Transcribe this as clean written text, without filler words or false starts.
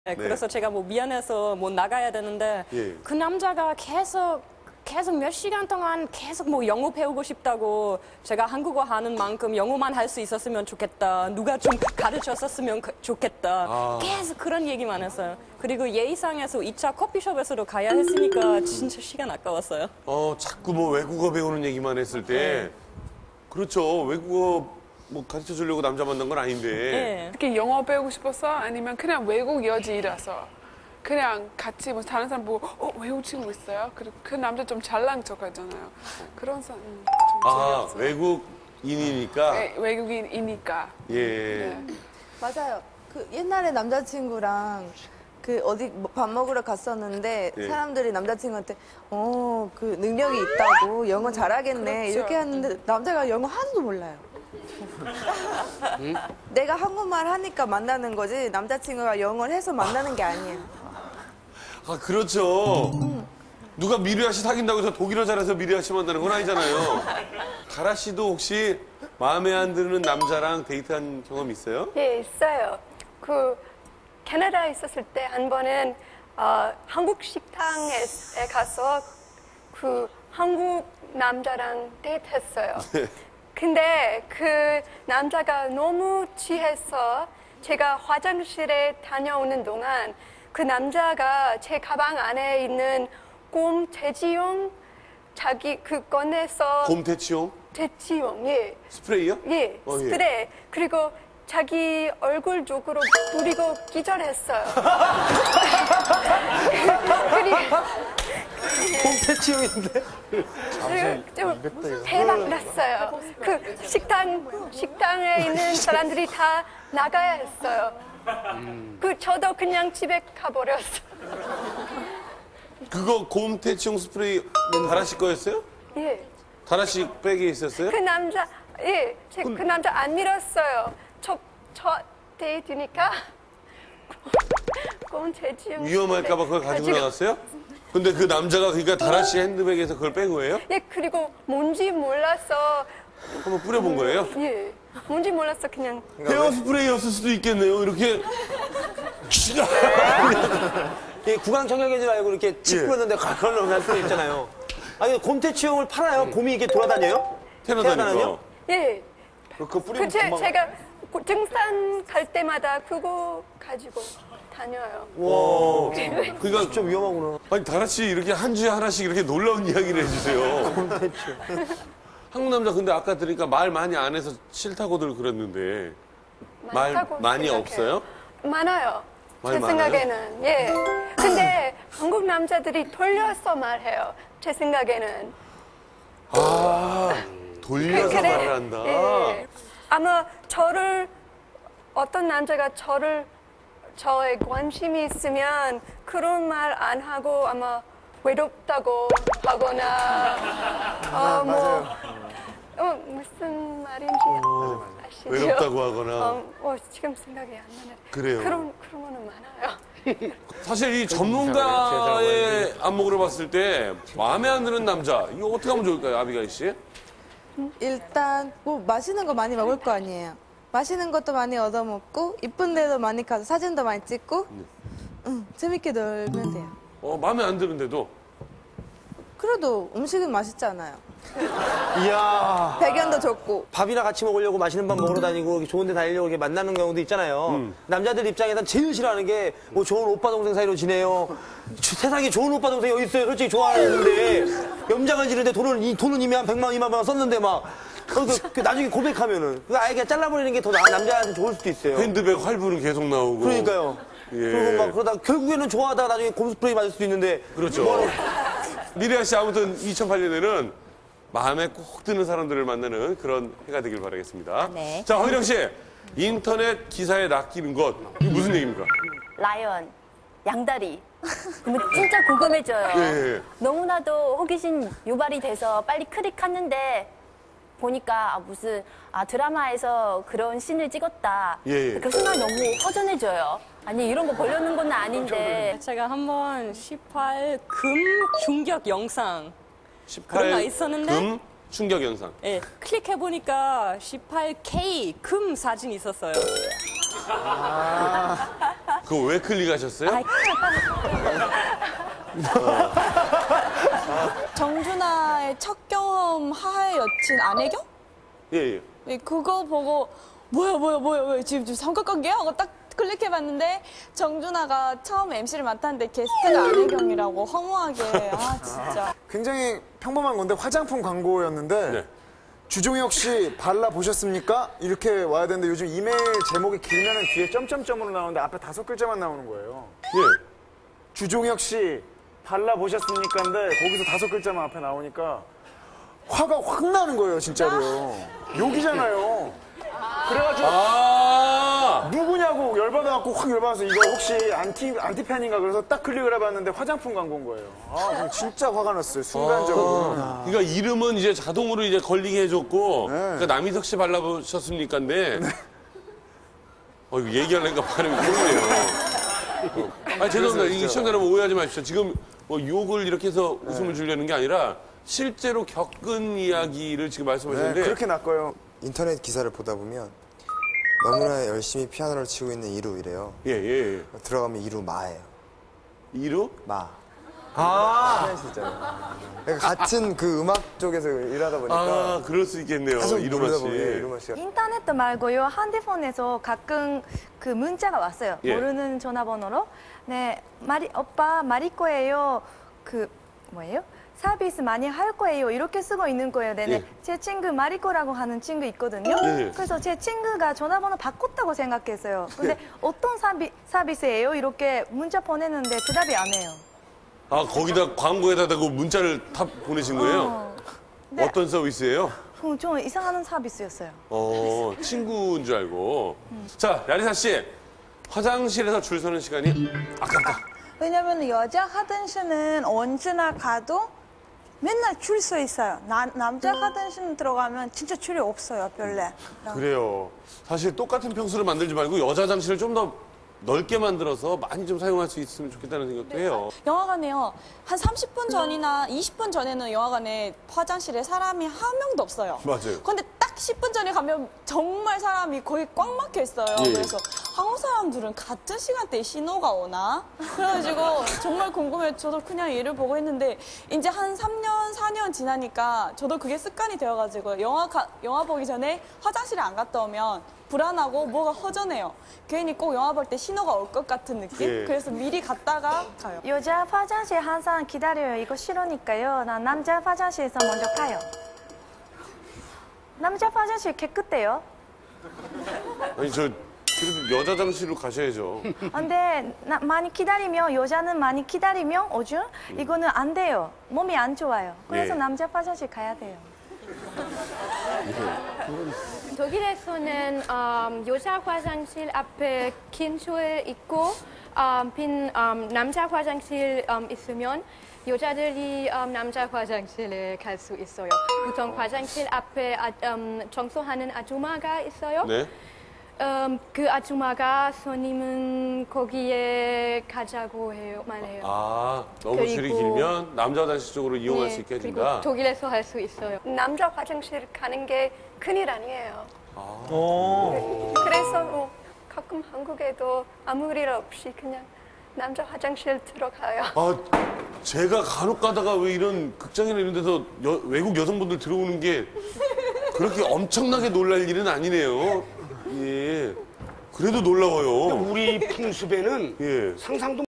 네, 그래서 제가 뭐 미안해서 뭐 나가야 되는데 예. 그 남자가 계속 몇 시간 동안 계속 뭐 영어 배우고 싶다고 제가 한국어 하는 만큼 영어만 할 수 있었으면 좋겠다. 누가 좀 가르쳤었으면 좋겠다. 계속 그런 얘기만 했어요. 그리고 예의상에서 2차 커피숍에서도 가야 했으니까 진짜 시간 아까웠어요. 자꾸 뭐 외국어 배우는 얘기만 했을 때 그렇죠. 외국어 뭐 가르쳐 주려고 남자 만난 건 아닌데. 네. 특히 영어 배우고 싶어서 아니면 그냥 외국 여지라서 그냥 같이 뭐 다른 사람 보고 외국 친구 있어요? 그 남자 좀 잘난 척 하잖아요. 그런 사람 좀 재미없어요. 외국인이니까. 네, 외국인이니까. 예. 네. 맞아요. 그 옛날에 남자친구랑 그 어디 밥 먹으러 갔었는데 예. 사람들이 남자친구한테 그 능력이 있다고 영어 잘하겠네 그렇죠. 이렇게 하는데 남자가 영어 하나도 몰라요. 내가 한국말 하니까 만나는 거지 남자친구가 영어를 해서 만나는 게 아니에요. 그렇죠. 누가 미리아 씨 사귄다고 해서 독일어 잘해서 미리아 씨 만나는 건 아니잖아요. 가라 씨도 혹시 마음에 안 드는 남자랑 데이트한 경험 있어요? 예, 있어요. 그 캐나다에 있었을 때 한 번은 한국 식당에 가서 그 한국 남자랑 데이트했어요. 근데 그 남자가 너무 취해서 제가 화장실에 다녀오는 동안 그 남자가 제 가방 안에 있는 곰 퇴치용 자기 그 꺼내서 곰 퇴치용? 퇴치용, 예. 스프레이요? 예, 스프레이. 그리고 자기 얼굴 쪽으로 뿌리고 기절했어요. 홈패치용인데? 좀 대박 났어요. 그 식당에 있는 사람들이 다 나가야 했어요. 저도 그냥 집에 가버렸어요. 그거 곰 퇴치용 스프레이 다라 씨 거였어요? 예. 다라 씨 백에 있었어요? 그 남자, 예. 그 남자 안 밀었어요. 저 데이트니까. 곰 퇴치용. 위험할까 봐 그걸 가지고 나갔어요? 근데 그 남자가 그러니까 다라 씨 핸드백에서 그걸 뺀 거예요? 예, 그리고 뭔지 몰라서, 한번 뿌려본 거예요? 예. 뭔지 몰라서 그냥. 헤어 스프레이였을 수도 있겠네요. 이렇게 구강 청결인 줄 알고 이렇게 짚고 있는데 가로로 갈 수도 있잖아요. 아니, 곰퇴치용을 팔아요? 곰이 이렇게 돌아다녀요? 캐나다니까. 예. 그거 뿌리면 제가 등산 갈 때마다 그거 가지고 다녀요. 와. 그러니까 좀 위험하구나. 아니 다라 씨 이렇게 한 주에 하나씩 이렇게 놀라운 이야기를 해주세요. 한국 남자 근데 아까 들으니까 말 많이 안 해서 싫다고들 그랬는데 말 많다고 많이 생각해요. 없어요? 많아요. 많이 제 생각에는. 예. 근데 한국 남자들이 돌려서 말해요. 제 생각에는. 돌려서 그래. 말을 한다. 예. 아마 어떤 남자가 저에 관심이 있으면 그런 말 안 하고 아마 외롭다고 하거나, 무슨 말인지 아시죠? 외롭다고 하거나. 지금 생각이 안 나네. 그래요. 그런 거는 많아요. 사실 이 전문가의 안목으로 봤을 때 마음에 안 드는 남자 이거 어떻게 하면 좋을까요, 아비가일 씨? 일단 뭐 맛있는 거 많이 먹을 거 아니에요. 맛있는 것도 많이 얻어먹고 이쁜 데도 많이 가서 사진도 많이 찍고 재밌게 놀면 돼요. 마음에 안 드는데도 그래도 음식은 맛있잖아요. 이야. 배견도 좋고. 밥이나 같이 먹으려고 맛있는 밥 먹으러 다니고 이렇게 좋은 데 다니려고 이렇게 만나는 경우도 있잖아요. 남자들 입장에선 제일 싫어하는 게 뭐 좋은 오빠 동생 사이로 지내요. 세상에 좋은 오빠 동생이 어디 있어요. 솔직히 좋아하는데 염장을 지르는데 돈은 이미 한 100만, 2만 원 썼는데 막 나중에 고백하면은 그 아예 그냥 잘라버리는 게 더 남자한테 좋을 수도 있어요. 핸드백 활부는 계속 나오고. 그러니까요. 예. 그리고 막 그러다 결국에는 좋아하다가 나중에 곰스프레이 맞을 수도 있는데. 그렇죠. 미리아 씨 아무튼 2008년에는 마음에 꼭 드는 사람들을 만나는 그런 해가 되길 바라겠습니다. 네. 자, 황희령 씨. 인터넷 기사에 낚이는 것. 이게 무슨 얘기입니까? 라이언, 양다리. 진짜 궁금해져요. 예. 너무나도 호기심 유발이 돼서 빨리 클릭했는데 보니까 무슨 드라마에서 그런 씬을 찍었다. 예. 그 순간 너무 허전해져요. 아니 이런 거 보려는 건 아닌데. 제가 한번 18 금 충격 영상 그런 거 18 있었는데? 금 충격 영상. 예, 클릭해보니까 18K 금 사진이 있었어요. 그거 왜 클릭하셨어요? 아이, 정준하의 첫 경험 하하의 여친 안혜경? 예, 예. 네, 그거 보고 뭐야 지금 삼각관계야? 하고 딱 클릭해봤는데 정준하가 처음 MC를 맡았는데 게스트가 안혜경이라고 허무하게 진짜 굉장히 평범한 건데 화장품 광고였는데 네. 주종혁 씨 발라보셨습니까? 이렇게 와야 되는데 요즘 이메일 제목이 길면은 뒤에 점점점으로 나오는데 앞에 5글자만 나오는 거예요. 예. 주종혁 씨 발라보셨습니까?인데 거기서 5글자만 앞에 나오니까 화가 확 나는 거예요, 진짜로요. 욕이잖아요. 그래가지고 누구냐고 열받아갖고 확 열받아서 이거 혹시 안티팬인가 그래서 딱 클릭을 해봤는데 화장품 광고인 거예요. 그럼 진짜 화가 났어요, 순간적으로. 그러니까 이름은 이제 자동으로 이제 걸리게 해줬고, 네. 그러니까 남희석 씨 발라보셨습니까인데, 이거 얘기하려니까 발음이 꼴리네요. 죄송합니다. 이 시청자 여러분 오해하지 마십시오. 지금 뭐 욕을 이렇게 해서 웃음을 주려는 게 아니라 실제로 겪은 이야기를 지금 말씀하시는데. 네, 그렇게 낚아요. 인터넷 기사를 보다 보면 너무나 열심히 피아노를 치고 있는 이루이래요. 예. 들어가면 이루 마예요. 이루? 마. 진짜요. 그러니까 같은 그 음악 쪽에서 일하다 보니까 그럴 수 있겠네요. 계속 이루마 부르다 씨. 보면 이루마 씨가 인터넷 말고요. 핸드폰에서 가끔 그 문자가 왔어요. 예. 모르는 전화번호로. 네, 오빠 마리코예요. 그 뭐예요? 서비스 많이 할 거예요. 이렇게 쓰고 있는 거예요. 네네. 예. 제 친구 마리코라고 하는 친구 있거든요. 예. 그래서 제 친구가 전화번호 바꿨다고 생각했어요. 근데 어떤 서비스예요? 이렇게 문자 보내는데 대답이 안 해요. 거기다 광고에다 대고 문자를 다 보내신 거예요? 네. 어떤 서비스예요? 좀 이상한 서비스였어요. 친구인 줄 알고. 자, 야리사 씨. 화장실에서 줄 서는 시간이 아깝다. 왜냐면 여자 화장실은 언제나 가도 맨날 줄 서 있어요. 남자 화장실 들어가면 진짜 줄이 없어요, 별로. 그래요. 사실 똑같은 평수를 만들지 말고 여자 화장실을 좀 더 넓게 만들어서 많이 좀 사용할 수 있으면 좋겠다는 생각도 해요. 영화관에요. 한 30분 전이나 20분 전에는 영화관에 화장실에 사람이 한 명도 없어요. 맞아요. 근데 딱 10분 전에 가면 정말 사람이 거의 꽉 막혀 있어요. 예. 그래서 한국 사람들은 같은 시간대에 신호가 오나? 그래가지고 정말 궁금해. 저도 그냥 얘를 보고 했는데 이제 한 3년, 4년 지나니까 저도 그게 습관이 되어가지고 영화 보기 전에 화장실에 안 갔다 오면 불안하고 뭐가 허전해요. 괜히 꼭 영화 볼 때 신호가 올 것 같은 느낌? 예. 그래서 미리 갔다가 가요. 여자 화장실 항상 기다려요. 이거 싫으니까요. 난 남자 화장실에서 먼저 가요. 남자 화장실 깨끗해요. 아니, 그래도 여자 화장실로 가셔야죠. 근데 많이 기다리면 여자는 많이 기다리면 오줌? 이거는 안 돼요. 몸이 안 좋아요. 그래서 예. 남자 화장실 가야 돼요. 독일에서는 여자 화장실 앞에 긴 줄 있고 빈 남자 화장실 있으면 여자들이 남자 화장실에 갈 수 있어요. 보통 화장실 앞에 청소하는 아줌마가 있어요. 네. 그 아줌마가 손님은 거기에 가자고 말해요. 너무 줄이 그리고- 길면 남자 화장실 쪽으로 이용할 수 있게 그리고 해준다. 독일에서 할 수 있어요. 남자 화장실 가는 게 큰일 아니에요. 그래서 가끔 한국에도 아무 일 없이 그냥 남자 화장실 들어가요. 제가 간혹 가다가 왜 이런 극장이나 이런 데서 외국 여성분들 들어오는 게 그렇게 엄청나게 놀랄 일은 아니네요. 예. 그래도 놀라워요. 우리 풍습에는 예. 상상도